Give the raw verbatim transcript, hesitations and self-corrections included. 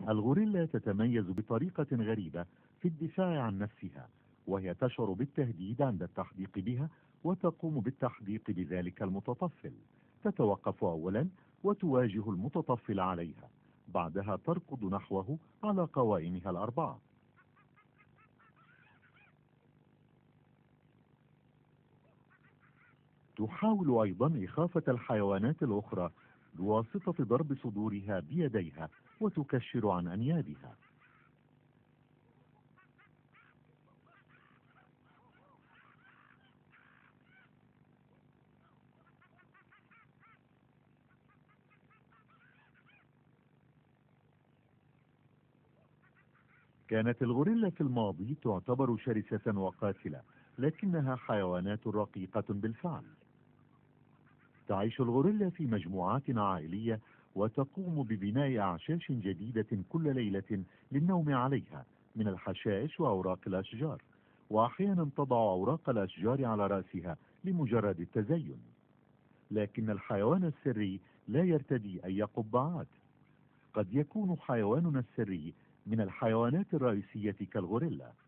الغوريلا تتميز بطريقة غريبة في الدفاع عن نفسها، وهي تشعر بالتهديد عند التحديق بها وتقوم بالتحديق بذلك المتطفل. تتوقف أولا وتواجه المتطفل عليها، بعدها تركض نحوه على قوائمها الأربعة. تحاول أيضا إخافة الحيوانات الأخرى بواسطة ضرب صدورها بيديها وتكشر عن أنيابها. كانت الغوريلا في الماضي تعتبر شرسة وقاتلة، لكنها حيوانات رقيقة بالفعل. تعيش الغوريلا في مجموعات عائلية وتقوم ببناء أعشاش جديدة كل ليلة للنوم عليها من الحشائش وأوراق الأشجار، وأحيانا تضع أوراق الأشجار على رأسها لمجرد التزين. لكن الحيوان السري لا يرتدي أي قبعات. قد يكون حيواننا السري من الحيوانات الرئيسية كالغوريلا.